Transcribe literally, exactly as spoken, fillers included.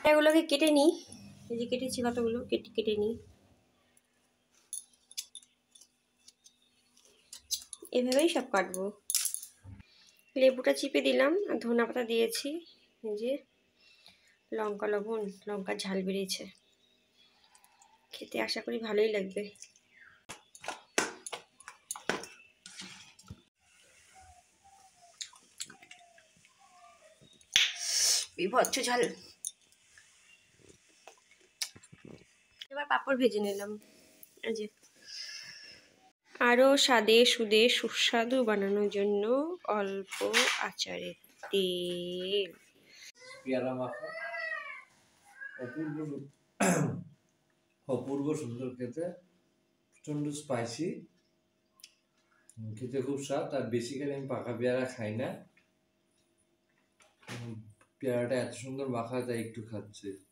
এগুলোকে কেটে নিই, এই যে কেটেছি কতগুলো, কেটে কেটে নিই। এভাবেই সব কাটবো। লেবুটা চিপে দিলাম আর ধনে পাতা দিয়েছি, এই যে লঙ্কা লবণ, লঙ্কার ঝাল বেরিয়েছে, খেতে আশা করি ভালোই লাগবে। বিভৎস ঝাল। এবার পাঁপড় ভেজে নিলাম, এই যে। আরও স্বাদে সুদে সুস্বাদু বানানোর জন্য অল্প আচারের তেল। পেয়ারা মাখা অপূর্ব অপূর্ব সুন্দর খেতে, প্রচণ্ড স্পাইসি, খেতে খুব স্বাদ। আর বেসিক্যালি আমি পাকা পেয়ারা খাই না, পেয়ারাটা এত সুন্দর মাখা তাই একটু খাচ্ছি।